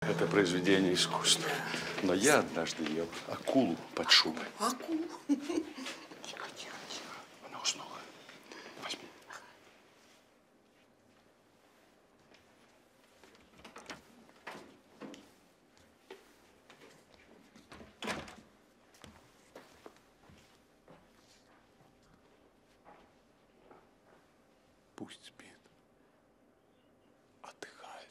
Это произведение искусства. Но я однажды ел акулу под шубой. Акулу? Тихо, тихо, тихо. Она уснула. Возьми. Пусть спит. Отдыхает.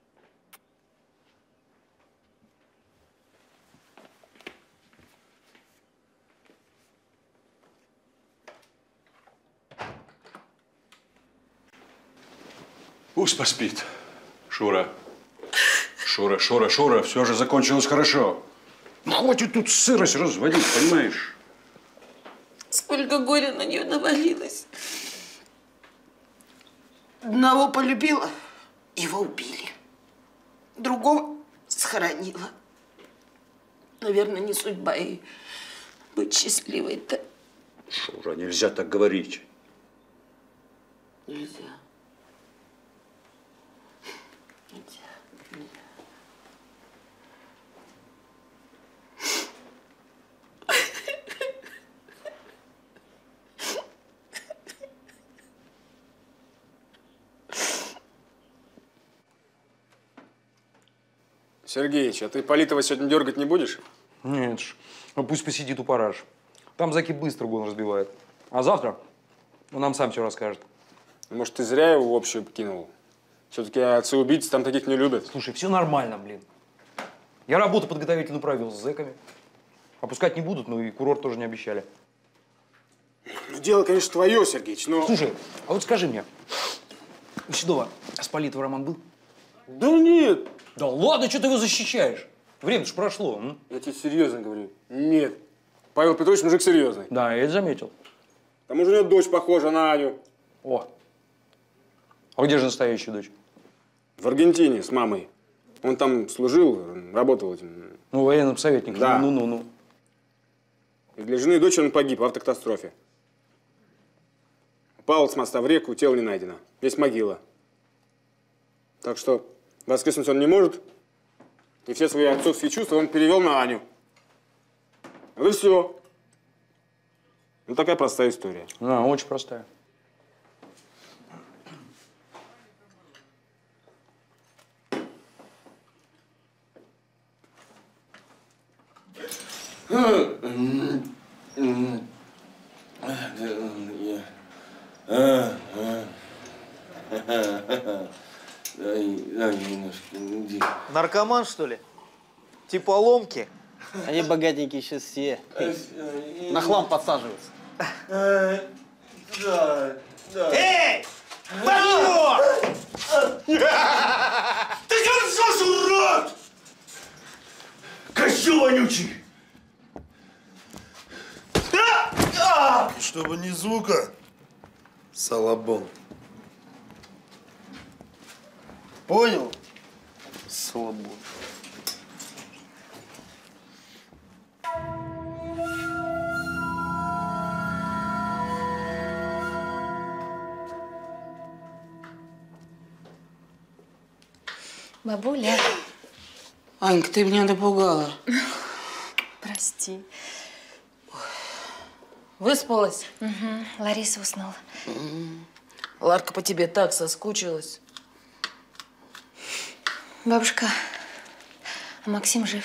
Пусть поспит. Шура. Шура, Шура, Шура, все же закончилось хорошо. Ну, хватит тут сырость разводить, понимаешь? Сколько горя на нее навалилось. Одного полюбила, его убили. Другого схоронила. Наверное, не судьба ей быть счастливой-то. Шура, нельзя так говорить. Нельзя. Нельзя. Сергеич, а ты Политова сегодня дергать не будешь? Нет ж. Ну, пусть посидит у параж. Там Заки быстро гон разбивает. А завтра он нам сам все расскажет. Может, ты зря его в общую кинул? Все-таки отцы-убийцы там таких не любят. Слушай, все нормально, блин. Я работу подготовительную провел с зэками. Опускать не будут, но и курорт тоже не обещали. Ну, дело, конечно, твое, Сергеич, но… Слушай, а вот скажи мне, у Седова с Политовой роман был? Да нет. Да ладно, что ты его защищаешь? Время ж прошло. Я тебе серьезно говорю. Нет. Павел Петрович мужик серьезный. Да, я это заметил. К тому же у него дочь похожа на Аню. О. А где же настоящая дочь? В Аргентине с мамой. Он там служил, работал этим. Ну, военным советником. Да. Ну. И для жены и дочери он погиб в автокатастрофе. Упал с моста в реку, тело не найдено. Есть могила. Так что воскреснуть он не может. И все свои отцовские чувства он перевел на Аню. Вот и все. Ну, такая простая история. Да, очень простая. Наркоман, что ли? Типа ломки? Они богатенькие сейчас все. На хлам подсаживаются. Эй! Бабьё! Ты что, урод! Козёл вонючий! Чтобы ни звука, салабон. Понял? Салабон. Бабуля. Анька, ты меня напугала. Прости. Выспалась? Угу. Лариса уснула. Ларка по тебе так соскучилась. Бабушка, а Максим жив?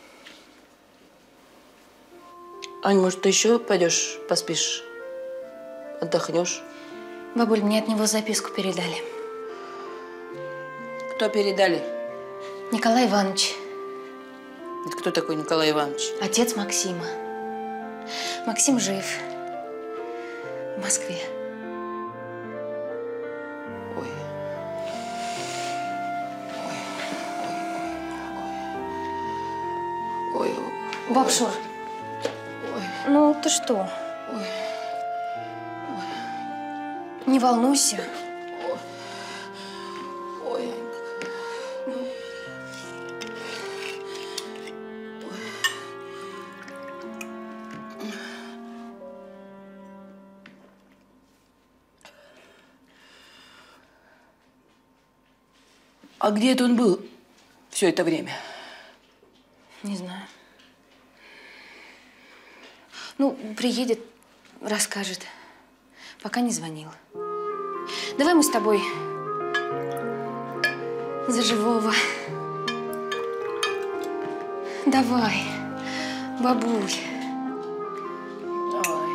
Ань, может, ты еще пойдешь, поспишь, отдохнешь? Бабуль, мне от него записку передали. Кто передали? Николай Иванович. Это кто такой Николай Иванович? Отец Максима. Максим жив. В Москве. Ой. Ой. Баб Шур, ну ты что? Ой. Не волнуйся. Ой. А где это он был все это время? Не знаю. Ну, приедет, расскажет. Пока не звонил. Давай мы с тобой за живого. Давай, бабуль. Давай.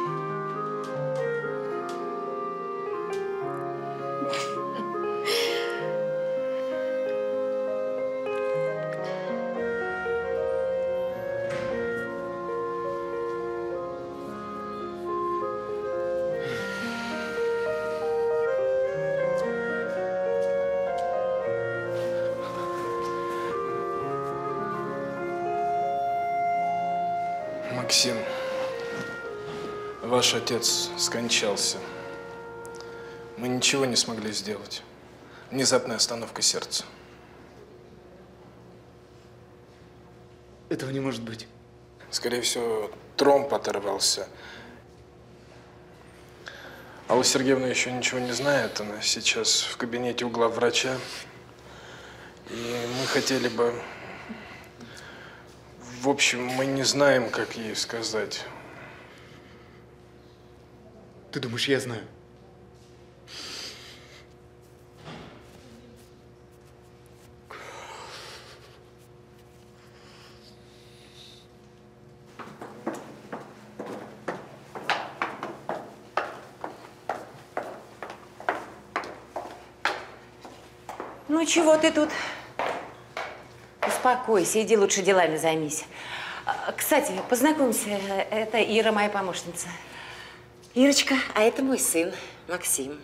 Максим, ваш отец скончался. Мы ничего не смогли сделать. Внезапная остановка сердца. Этого не может быть. Скорее всего, тромб оторвался. Алла Сергеевна еще ничего не знает. Она сейчас в кабинете у главврача. И мы хотели бы… В общем, мы не знаем, как ей сказать. Ты думаешь, я знаю? Ну, чего ты тут? Успокойся, иди лучше делами займись. Кстати, познакомься, это Ира, моя помощница. Ирочка, а это мой сын, Максим.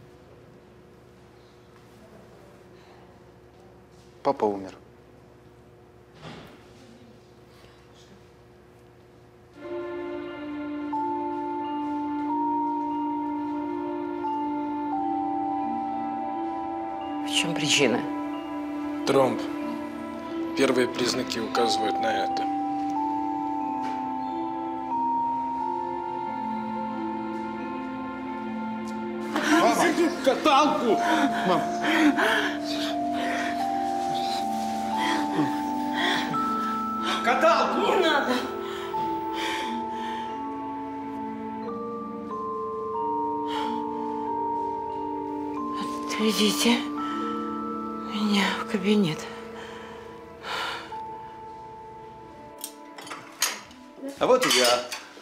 Папа умер. В чем причина? Тромб. Первые признаки указывают на это. Каталку! Мам. Каталку! Не надо. Отведите меня в кабинет. А вот и я.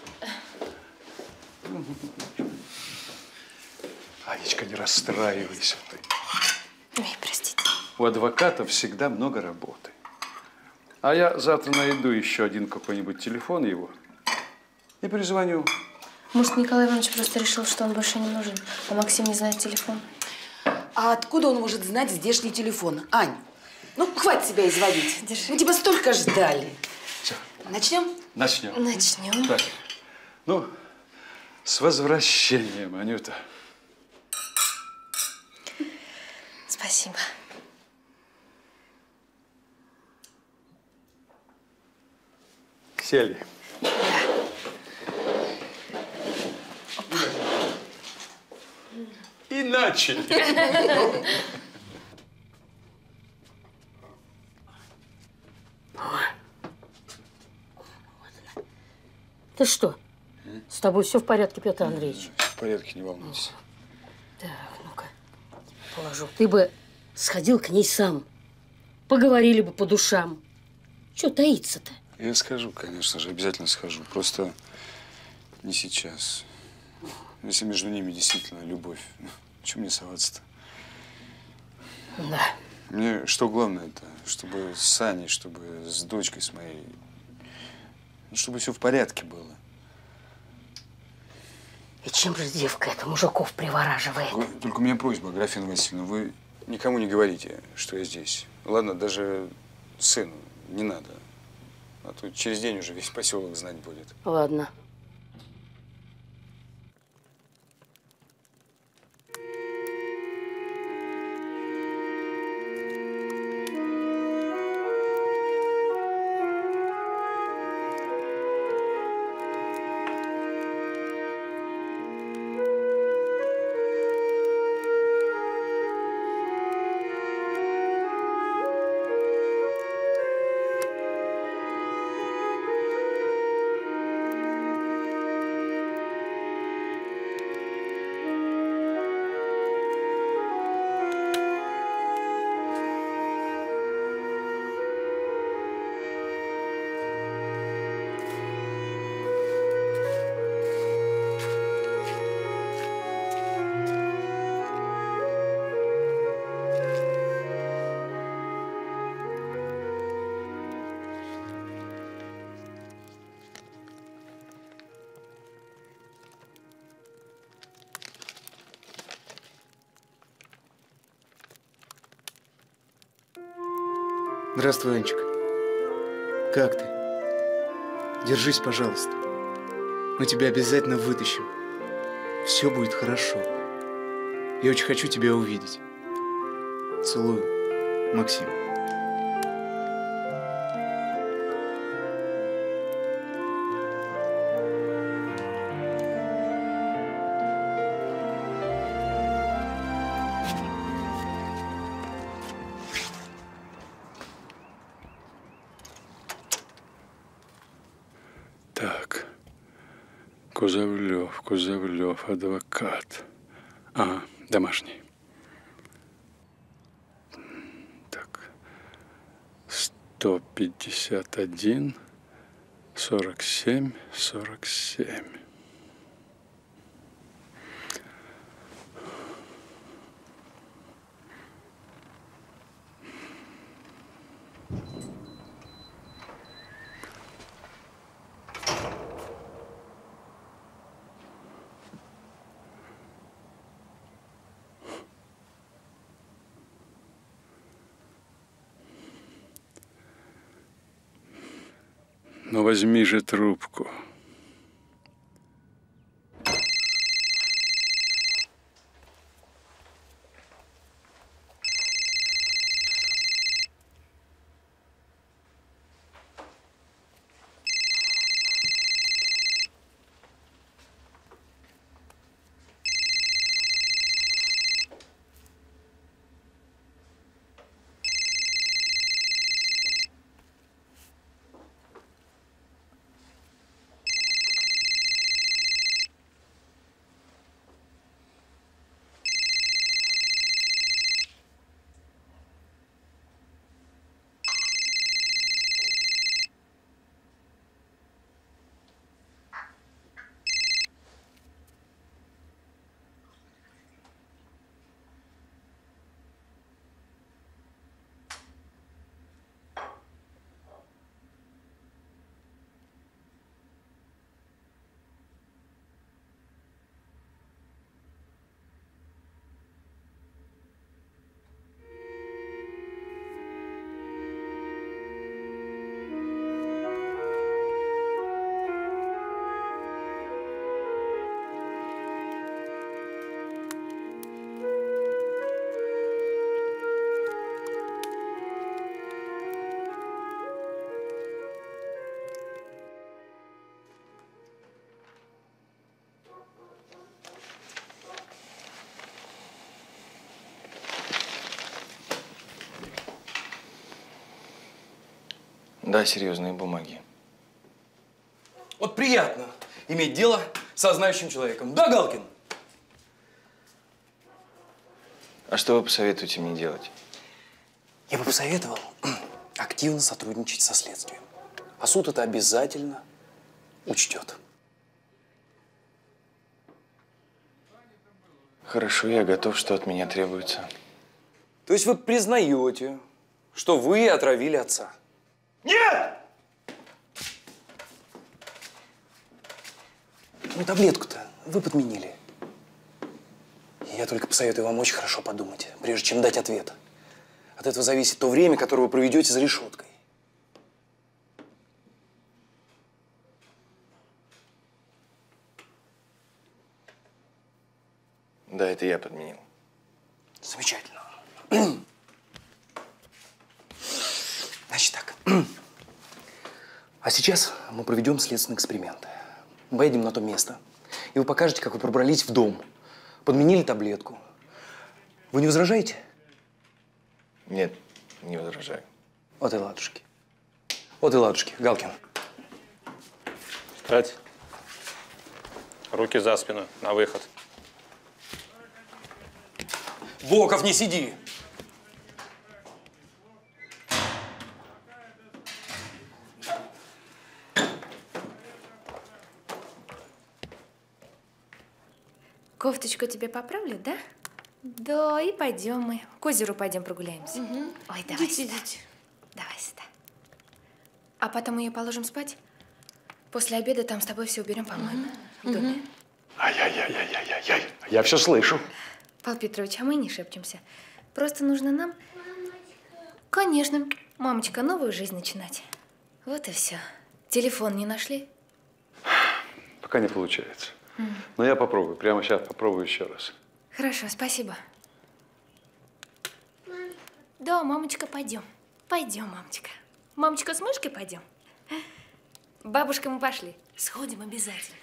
Анечка, не расстраивайся ты. Ой, простите. У адвоката всегда много работы. А я завтра найду еще один какой-нибудь телефон его и перезвоню. Может, Николай Иванович просто решил, что он больше не нужен, а Максим не знает телефон? А откуда он может знать здешний телефон? Ань, ну хватит себя изводить. Держи. Мы тебя столько ждали. Все, Начнем? начнем. Начнем. Так, ну, с возвращением, Анюта. Спасибо. Сели. И начали. Ты что? С тобой все в порядке, Петр Андреевич? В порядке, не волнуйся. Так, ну-ка, положу. Ты бы сходил к ней сам. Поговорили бы по душам. Чего таиться-то? Я скажу, конечно же, обязательно схожу. Просто не сейчас. Если между ними действительно любовь, чего мне соваться-то? Да. Мне что главное-то? Чтобы с Аней, чтобы с дочкой с моей. Чтобы все в порядке было. И чем же девка эта мужиков привораживает? Только у меня просьба, Аграфена Васильевна, вы никому не говорите, что я здесь. Ладно, даже сыну не надо. А то через день уже весь поселок знать будет. Ладно. Здравствуй, Анечка. Как ты? Держись, пожалуйста. Мы тебя обязательно вытащим. Все будет хорошо. Я очень хочу тебя увидеть. Целую, Максим. Так, Кузовлев, адвокат. Ага, домашний. Так, 151, 47, 47. Ну, возьми же трубку. Да, серьезные бумаги. Вот приятно иметь дело со знающим человеком. Да, Галкин? А что вы посоветуете мне делать? Я бы посоветовал активно сотрудничать со следствием. А суд это обязательно учтет. Хорошо, я готов, что от меня требуется. То есть вы признаете, что вы отравили отца? Нет! Ну, таблетку-то вы подменили. Я только посоветую вам очень хорошо подумать, прежде чем дать ответ. От этого зависит то время, которое вы проведете за решеткой. Да, это я подменил. Замечательно. Значит так. А сейчас мы проведем следственный эксперимент. Мы поедем на то место, и вы покажете, как вы пробрались в дом, подменили таблетку. Вы не возражаете? Нет, не возражаю. Вот и ладушки. Вот и ладушки. Галкин. Встать. Руки за спину, на выход. Боков, не сиди! Кофточку тебе поправлю, да? Да, и пойдем мы. К озеру пойдем прогуляемся. Ой, давай Идите, сюда. идите. Давай сюда. А потом ее положим спать. После обеда там с тобой все уберем, по-моему, в доме. Ай-яй-яй-яй-яй-яй. Я все слышу. Павел Петрович, а мы не шепчемся. Просто нужно нам Конечно. Мамочка, новую жизнь начинать. Вот и все. Телефон не нашли? Пока не получается. Но я попробую. Прямо сейчас попробую еще раз. Хорошо, спасибо. Да, мамочка, пойдем. Пойдем, мамочка. Мамочка, с мышкой пойдем. Бабушка, мы пошли. Сходим обязательно.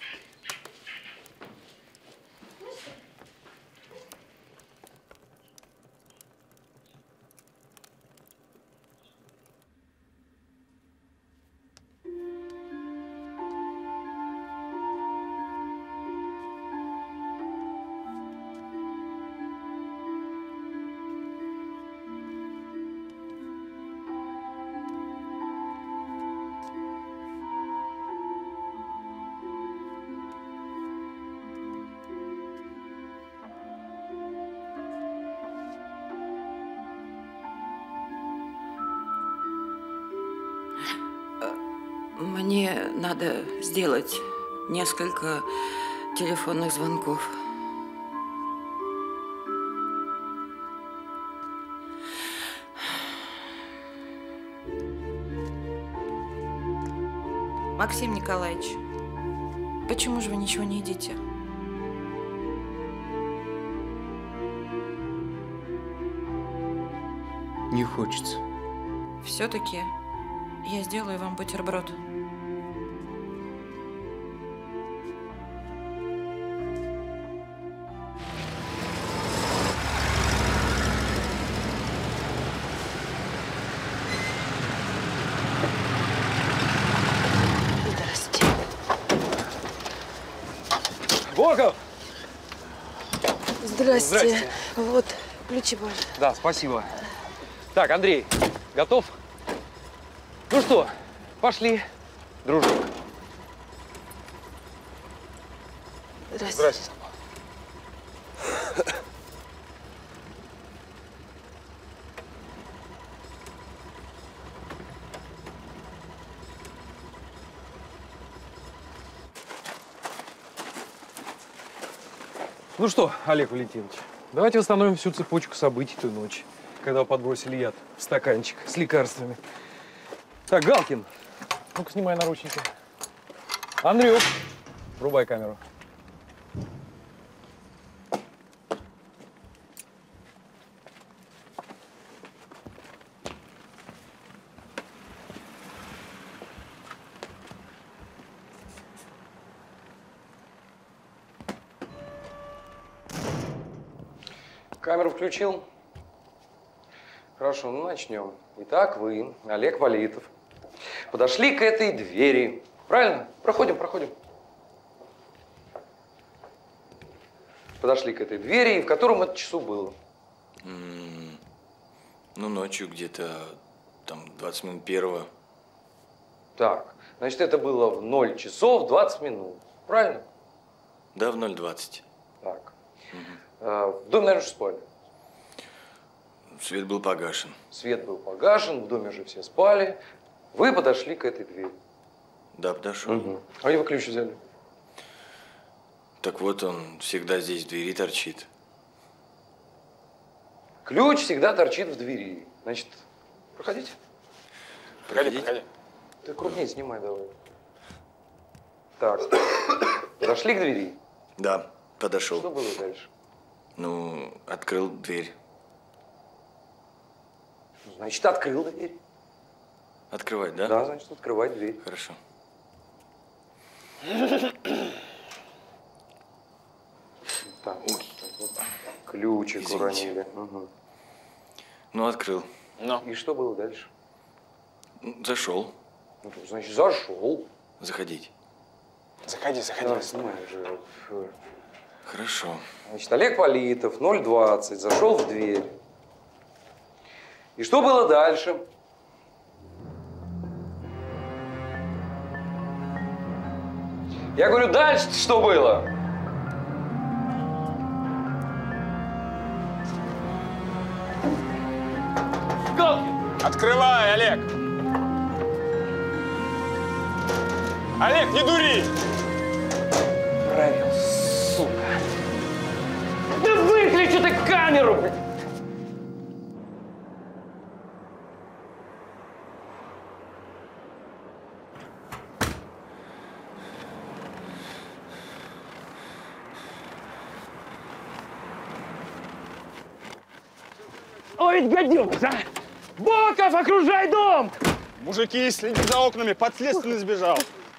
Мне надо сделать несколько телефонных звонков. Максим Николаевич, почему же вы ничего не едите? Не хочется. Все-таки я сделаю вам бутерброд. Волков! Здрасте. Здрасте. Вот, ключи, пожалуйста. Да, спасибо. Так, Андрей, готов? Ну что, пошли, дружок. Здрасте. Здрасте. Ну что, Олег Валентинович, давайте восстановим всю цепочку событий той ночи, когда вы подбросили яд в стаканчик с лекарствами. Так, Галкин, ну-ка снимай наручники. Андрюк, врубай камеру. Камеру включил? Хорошо, ну начнем. Итак, вы, Олег Политов, подошли к этой двери. Правильно? Проходим, проходим. Подошли к этой двери, и в котором это часу было? Ну, ночью где-то, там, 20 минут первого. Так, значит, это было в 0 часов 20 минут. Правильно? Да, в 0:20. Так. В доме, наверное, спали. Свет был погашен. Свет был погашен, в доме же все спали. Вы подошли к этой двери. Да, подошел. А где вы ключ взяли? Так вот, он всегда здесь в двери торчит. Ключ всегда торчит в двери. Значит, проходите. Проходите. Ты крупнее снимай давай. Так, подошли к двери. Да, подошел. Что было дальше? Ну, открыл дверь. Значит, открыл дверь. Открывать, да? Да, значит, открывать дверь. Хорошо. Так, вот. Ключик уронили. Ну, открыл. И что было дальше? Зашел. Ну, значит, зашел. Заходить. Заходи, заходи. Да, снимай уже. Хорошо. Значит, Олег Политов, 0:20, зашел в дверь. И что было дальше? Я говорю, дальше что было? Открывай, Олег! Олег, не дури! Правил, сука. Да выключи ты камеру, блядь! Ой, гаденыш, а! Боков, окружай дом! Мужики, следи за окнами, подследственный сбежал.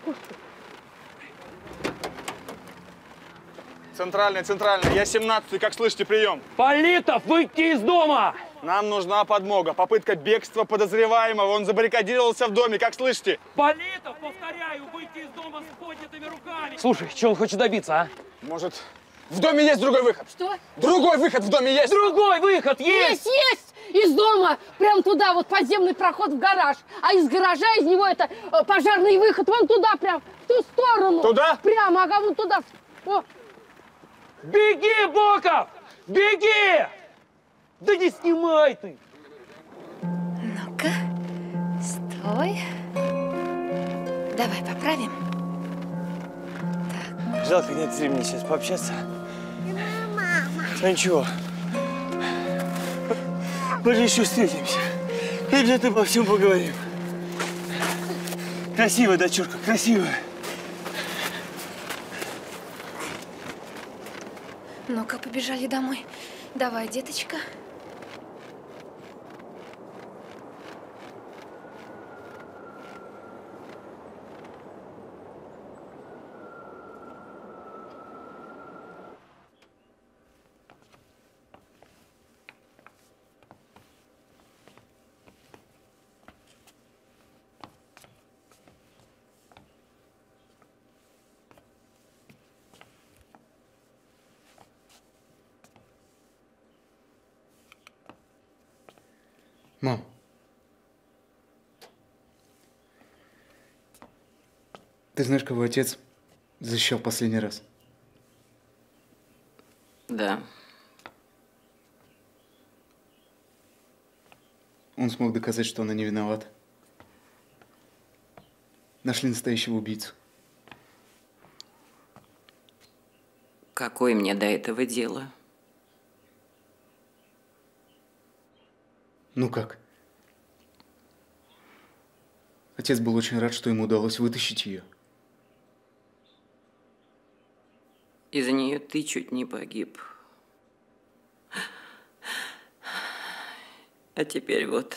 Центральная, я 17-й, как слышите, прием? Политов, выйти из дома! Нам нужна подмога. Попытка бегства подозреваемого. Он забаррикадировался в доме, как слышите? Политов, повторяю, выйти из дома с поднятыми руками! Слушай, чего он хочет добиться, а? Может, в доме есть другой выход? Что? Другой выход в доме есть! Другой выход есть! Есть! Из дома прям туда, вот подземный проход в гараж. А из гаража, из него это пожарный выход. Вон туда прям, в ту сторону. Туда? Прямо, ага, вон туда. О. Беги, Боков! Беги! Да не снимай ты! Ну-ка, стой. Давай поправим. Жалко, нет времени сейчас пообщаться. Ну ничего. Мы же еще встретимся. И обязательно обо всем поговорим. Красивая дочурка, красивая. Ну-ка, побежали домой. Давай, деточка. Мам. Ты знаешь, кого отец защищал последний раз? Да. Он смог доказать, что она не виновата. Нашли настоящего убийцу. Какое мне до этого дело? Ну как? Отец был очень рад, что ему удалось вытащить ее. Из-за нее ты чуть не погиб. А теперь вот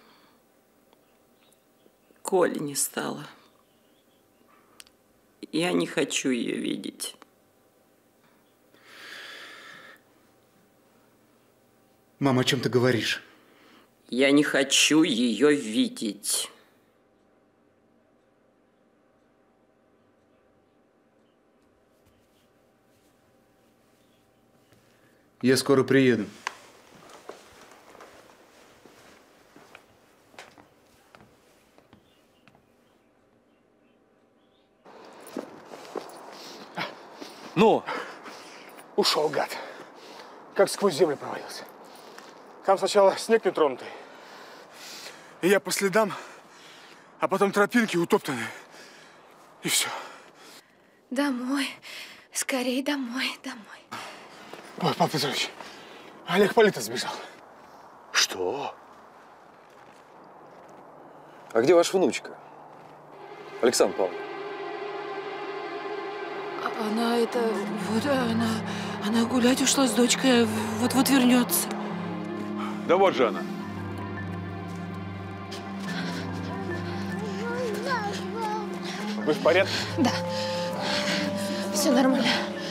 Коли не стало. Я не хочу ее видеть. Мама, о чем ты говоришь? Я не хочу ее видеть. Я скоро приеду. Ну? Ушел, гад. Как сквозь землю провалился. Там сначала снег нетронутый. И я по следам, а потом тропинки утоптанные. И все. Домой. Скорей домой, домой. Ой, Павел Петрович, Олег Политов сбежал. Что? А где ваша внучка? Александр Павлович. Она она гулять ушла с дочкой, вот-вот вернется. Да вот же она. Вы в порядке? Да. Все нормально.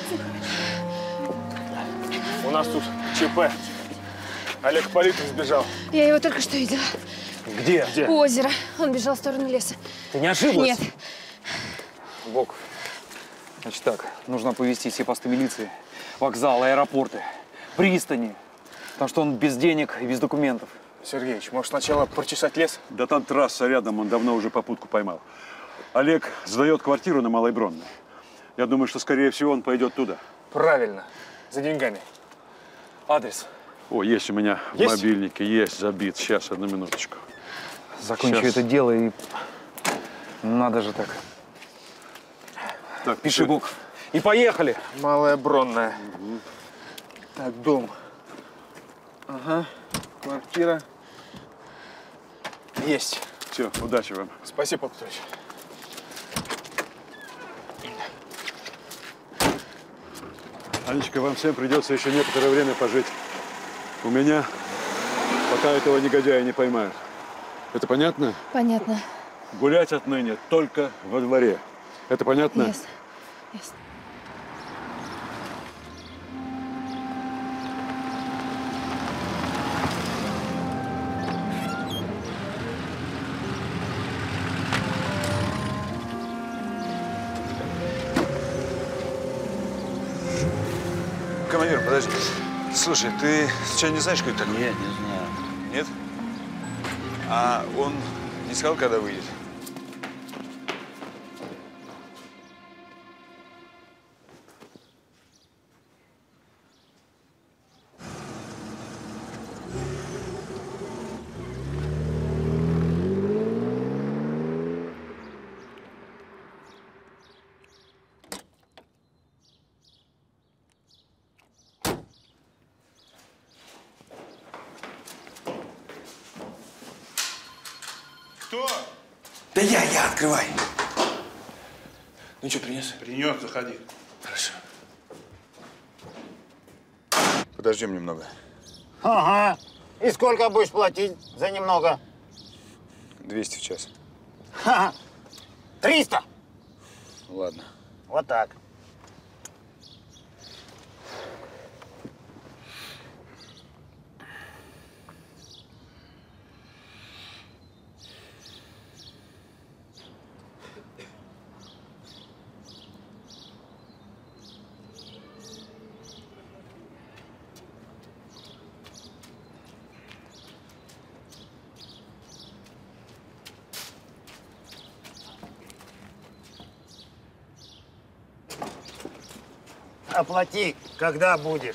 У нас тут ЧП. Олег Политов сбежал. Я его только что видела. Где? У озера. Он бежал в сторону леса. Ты не ошиблась? Нет. Бог. Значит так, нужно оповестить все посты милиции, вокзалы, аэропорты, пристани. Потому что он без денег и без документов. Сергеич, может сначала прочесать лес? Да там трасса рядом, он давно уже попутку поймал. Олег сдает квартиру на Малой Бронной. Я думаю, что, скорее всего, он пойдет туда. Правильно. За деньгами. Адрес? О, есть у меня в мобильнике, есть, забит. Сейчас, одну минуточку. Закончу это дело и… Надо же так. Так, пиши, Бог. И поехали. Малая Бронная. Угу. Так, дом. Ага. Квартира. Есть. Все, удачи вам. Спасибо, Павел Петрович. Анечка, вам всем придется еще некоторое время пожить у меня. Пока этого негодяя не поймают. Это понятно? Понятно. Гулять отныне только во дворе. Это понятно? Ясно. Ясно. Командир, подожди. Слушай, ты случайно не знаешь, кто это такой? Нет, не знаю. Нет? А он не сказал, когда выйдет? Кто? Да я, открывай. Ну что, принес? Принес, заходи. Хорошо. Подождем немного. Ага. И сколько будешь платить за немного? 200 в час. Ха-ха. 300. Ладно. Вот так. Оплати, когда будешь.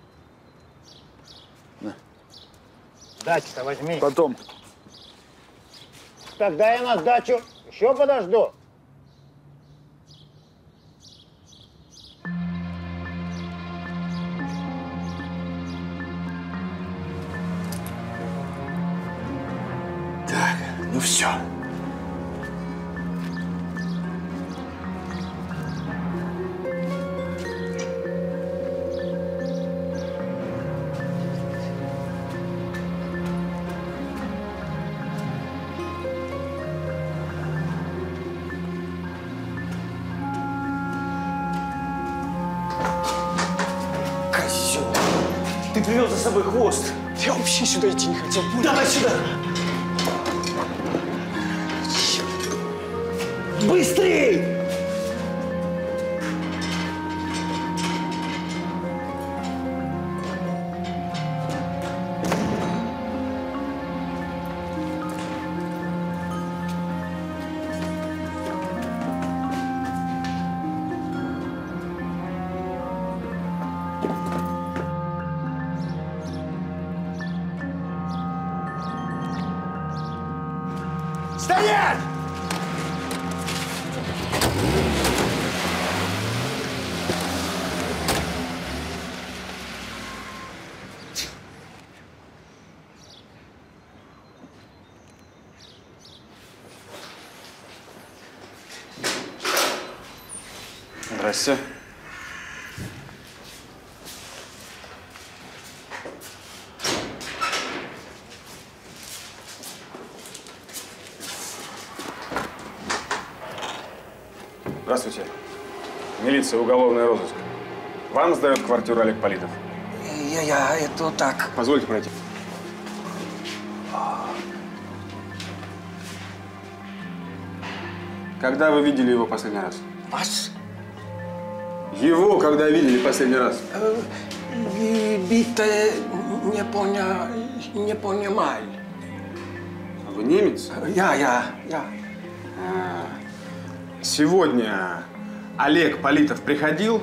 На. Дачу-то возьми. Потом. Тогда я на сдачу еще подожду. Так, ну все. Козел! Ты привел за собой хвост. Я вообще сюда идти не хотел. Давай сюда! Быстрей! Стоять! Здрасте. Здравствуйте. Милиция, уголовный розыск. Вам сдает квартиру Олег Политов. Это так. Позвольте пройти. Когда вы видели его последний раз? Вас? Его когда видели последний раз? Бите не понимаю. Вы немец? Я. Сегодня Олег Политов приходил?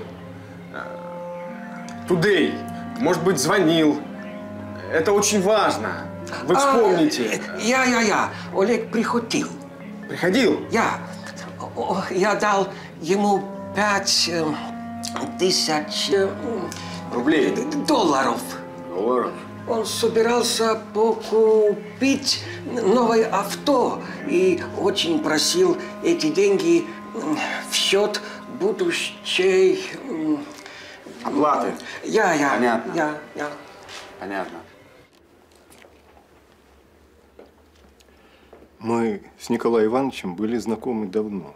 Today. Может быть, звонил. Это очень важно. Вы вспомните. Я. Олег приходил. Приходил? Я дал ему 5000 рублей. Долларов. Он собирался покупить новое авто и очень просил эти деньги в счет будущей оплаты. Я. Понятно. Я. Понятно. Мы с Николаем Ивановичем были знакомы давно.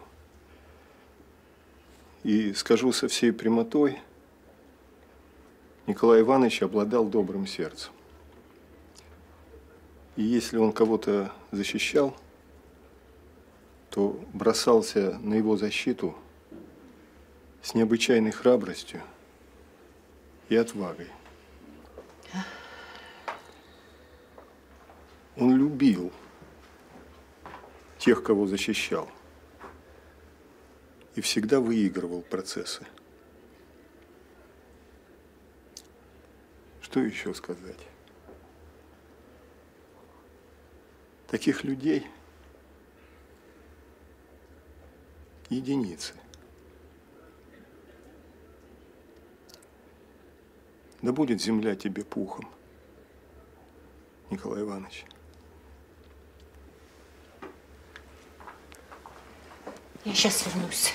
И скажу со всей прямотой, Николай Иванович обладал добрым сердцем. И если он кого-то защищал, то бросался на его защиту с необычайной храбростью и отвагой. Он любил тех, кого защищал, и всегда выигрывал процессы. Что еще сказать? Таких людей единицы. Да будет земля тебе пухом, Николай Иванович. Я сейчас вернусь.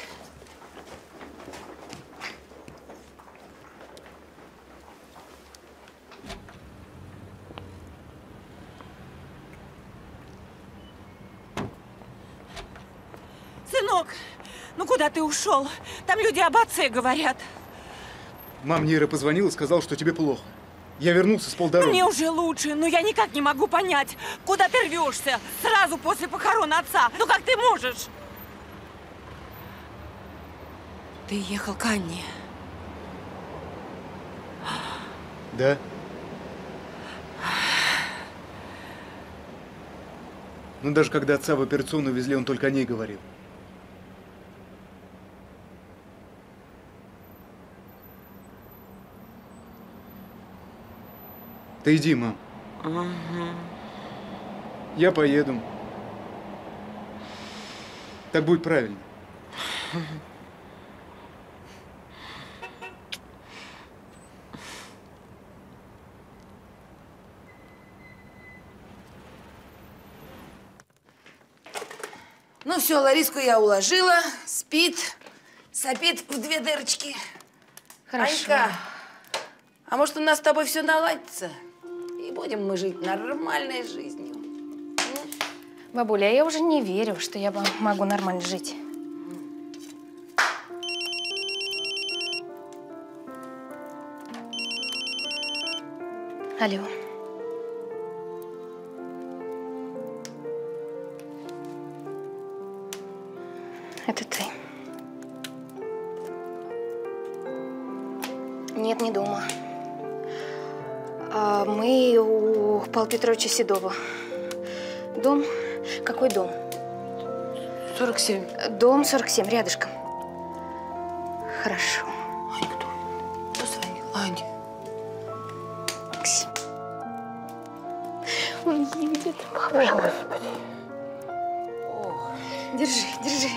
Сынок, ну куда ты ушел? Там люди об отце говорят. Мам, мне Ира позвонила и сказала, что тебе плохо. Я вернулся с полдороги. Мне уже лучше, но я никак не могу понять, куда ты рвешься сразу после похорон отца. Ну как ты можешь? Ты ехал к Анне. Да. Ну, даже когда отца в операционную везли, он только о ней говорил. Ты иди, мам. Я поеду. Так будет правильно. Ну все, Лариску я уложила, спит, сопит в 2 дырочки. Хорошо. Анька, а может у нас с тобой все наладится? И будем мы жить нормальной жизнью. Бабуля, я уже не верю, что я могу нормально жить. Алло. Это ты. Нет, не дома. Мы у Павла Петровича Седова. Дом? Какой дом? 47. Дом 47, рядышком. Хорошо. Ань, кто звонил? Ань. Максим. Ой, где ты, папа? Держи, держи.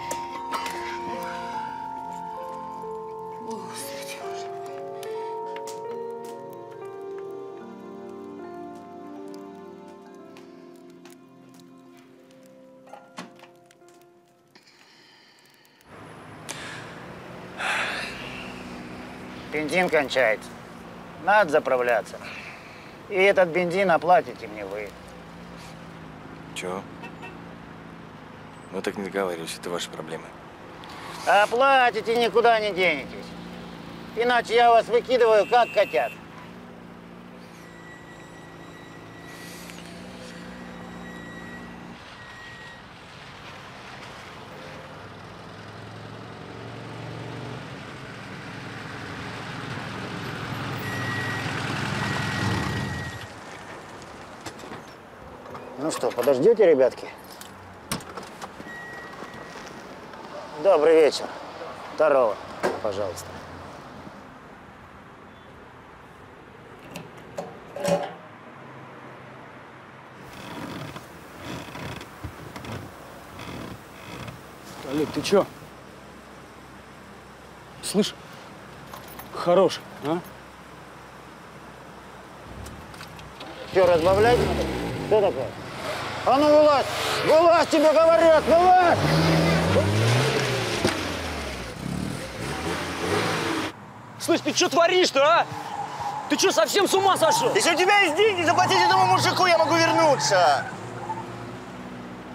Бензин кончается. Надо заправляться. И этот бензин оплатите мне вы. Чё? Ну так не договаривайся, это ваши проблемы. Оплатите, никуда не денетесь. Иначе я вас выкидываю, как котят. Ну что, подождете, ребятки? Добрый вечер. Здорово, пожалуйста. Олег, ты чё? Слышь, хорош, а? Чё, разбавлять? Что такое? А ну вылазь! Вылазь, тебе говорят! Вылазь! Слышь, ты что творишь-то, а? Ты что, совсем с ума сошел? Если у тебя есть деньги, заплатить этому мужику, я могу вернуться.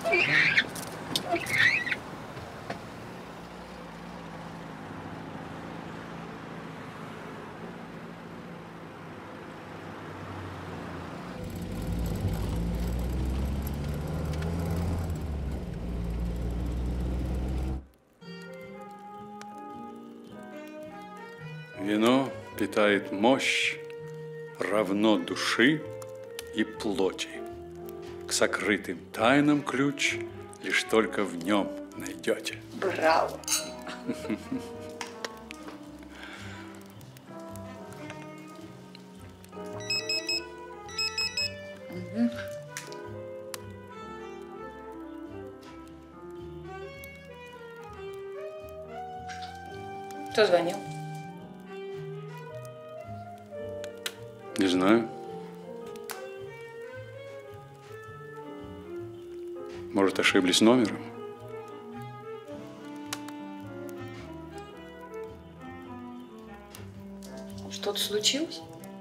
Вино питает мощь, равно души и плоти. К сокрытым тайнам ключ лишь только в нем найдете. Браво! Кто звонил? Не знаю. Может, ошиблись номером? Что-то случилось?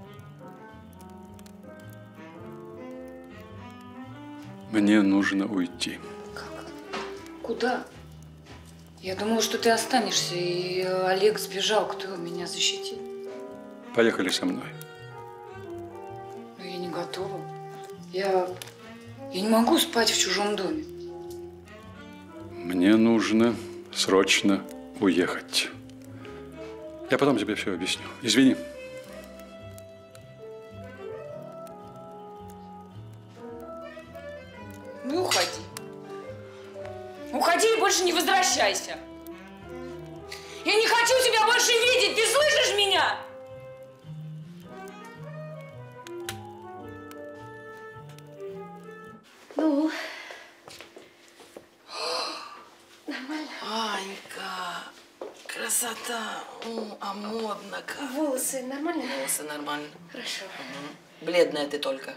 Мне нужно уйти. Куда? Я думала, что ты останешься, и Олег сбежал. Кто меня защитит? Поехали со мной. Но я не готова. Я не могу спать в чужом доме. Мне нужно срочно уехать. Я потом тебе все объясню. Извини. Ну, уходи. Уходи и больше не возвращайся. Я не хочу тебя больше видеть, ты слышишь меня? Ну, нормально? Анька, красота. А модно как. Волосы нормально? Волосы нормально. Хорошо. Бледная ты только.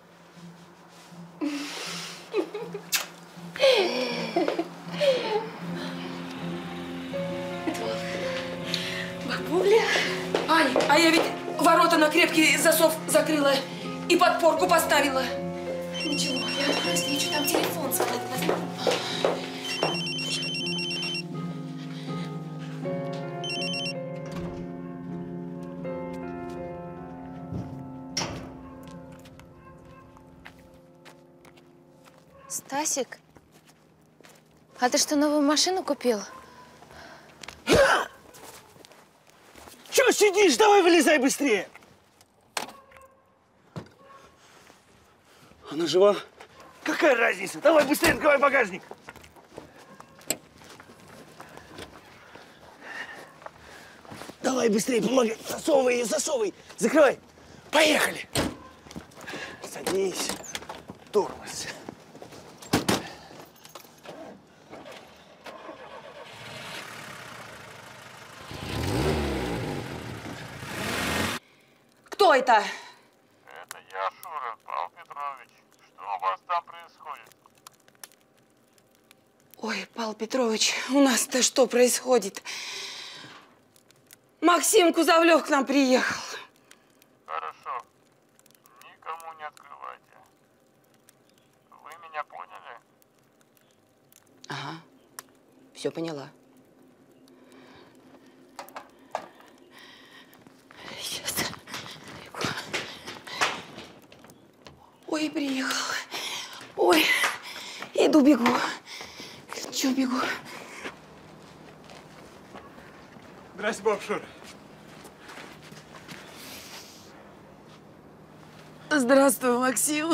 Бабуля. Ань, а я ведь ворота на крепкий засов закрыла и подпорку поставила. Ничего, я открою встречу, там телефон скрыт. Стасик, а ты что, новую машину купил? Чё сидишь? Давай вылезай быстрее! Она жива? Какая разница? Давай быстрее открывай багажник! Давай быстрее, помогай! Засовывай ее, засовывай! Закрывай! Поехали! Садись, тормоз. Кто это? Это я, Шура, Павел Петрович. Что у вас там происходит? Ой, Павел Петрович, у нас-то что происходит? Максим Кузовлев к нам приехал. Хорошо. Никому не открывайте. Вы меня поняли? Ага, все поняла. Сейчас. Ой, приехал. Ой, иду, бегу. Чё бегу? Здрасте, баб Шура. Здравствуй, Максим.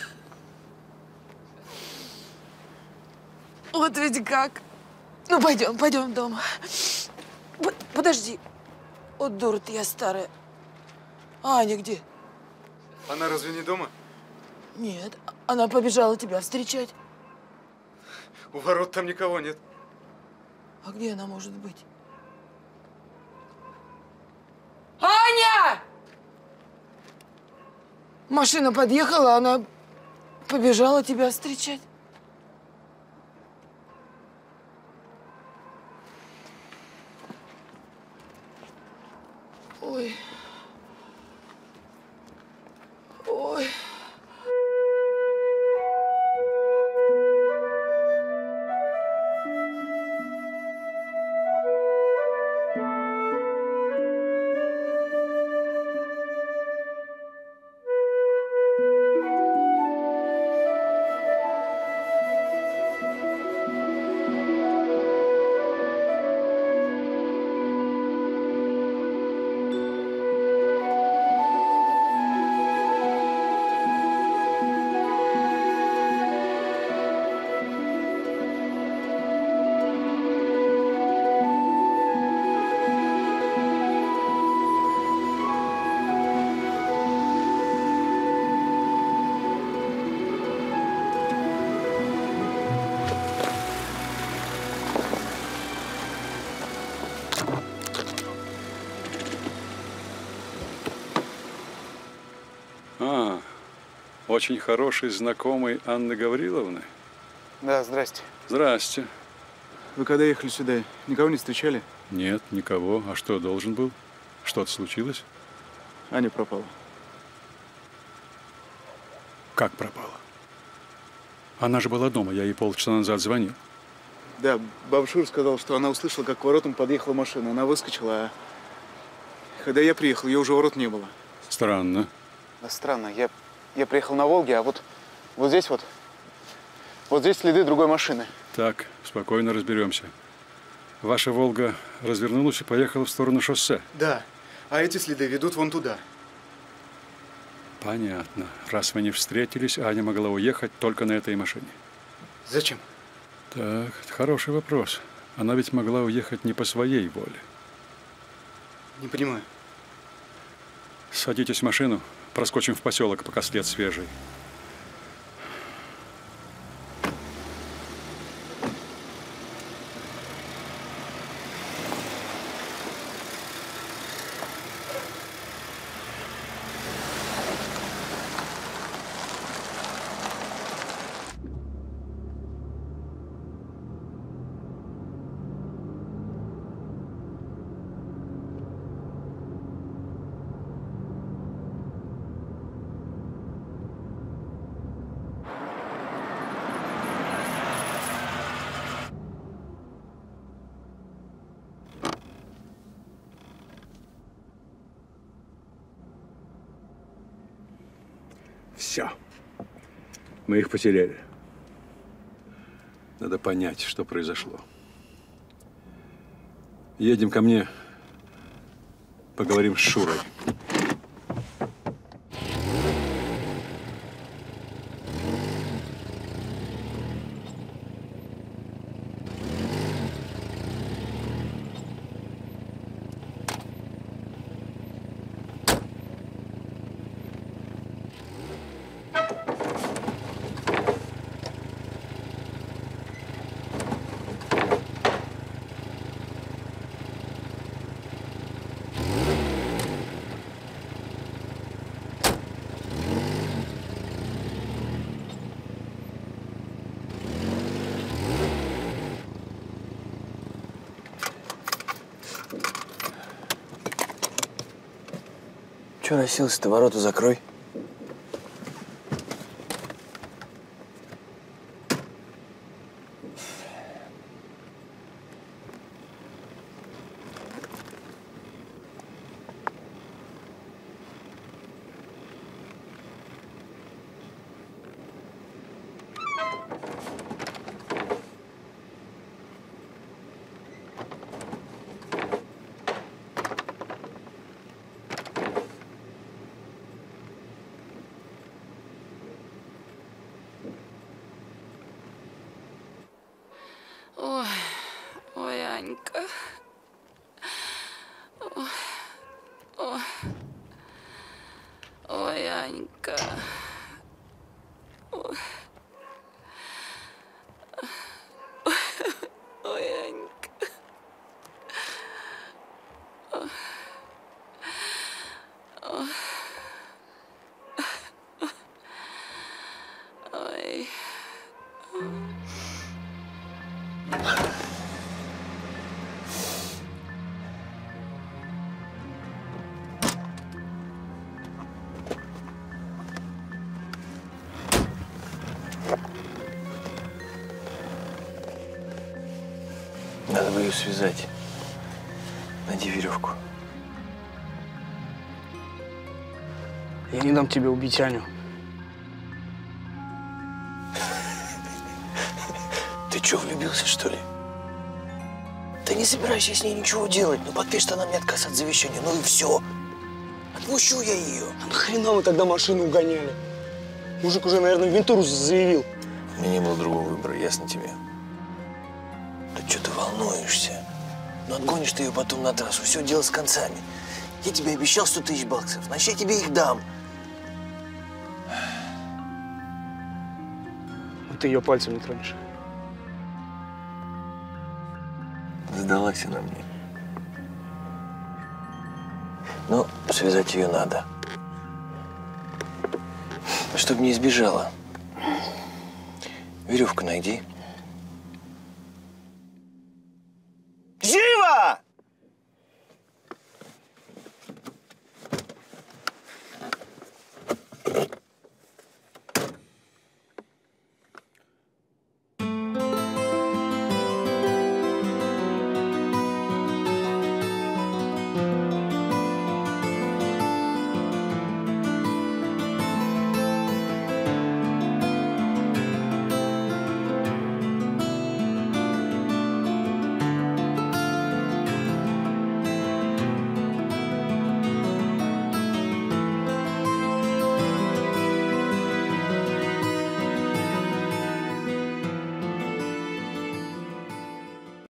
Вот ведь как. Ну, пойдем, пойдем дома. Подожди. Вот дура ты я старая. А Аня где? Она разве не дома? Нет, она побежала тебя встречать. У ворот там никого нет. А где она может быть? Аня! Машина подъехала, она побежала тебя встречать. Ой. Ой. очень хороший знакомый Анны Гавриловны? Да, здрасте. Здрасте. Вы когда ехали сюда, никого не встречали? Нет, никого. А что, должен был? Что-то случилось? Аня пропала. Как пропала? Она же была дома, я ей полчаса назад звонил. Да, баба Шура сказала, что она услышала, как к воротам подъехала машина. Она выскочила, а когда я приехал, ее уже у ворот не было. Странно. Да, странно. Я приехал на Волге, а вот здесь вот здесь следы другой машины. Так, спокойно разберемся. Ваша «Волга» развернулась и поехала в сторону шоссе. Да, а эти следы ведут вон туда. Понятно. Раз вы не встретились, Аня могла уехать только на этой машине. Зачем? Так, это хороший вопрос. Она ведь могла уехать не по своей воле. Не понимаю. Садитесь в машину, проскочим в поселок, пока след свежий. Все. Мы их потеряли. Надо понять, что произошло. Едем ко мне, поговорим с Шурой. Че расселся-то? Ворота закрой. Ой, Анька. Ой, Анька. Ой, Анька. Ой. Надо бы ее связать. Найди веревку. Я не дам тебе убить Аню. Ты что, влюбился, что ли? Ты не собираешься с ней ничего делать. Ну, подпишет она мне отказ от завещания. Ну и все. Отпущу я ее. А нахрена мы тогда машину угоняли? Мужик уже, наверное, в ментуру заявил. У меня не было другого выбора, ясно тебе? Да что ты волнуешься? Ну, отгонишь ты ее потом на трассу. Все, дело с концами. Я тебе обещал 100 000 баксов. Значит, я тебе их дам. А ты ее пальцем не тронешь. Сдалась она мне. Но связать ее надо. Чтобы не избежала. Веревку найди.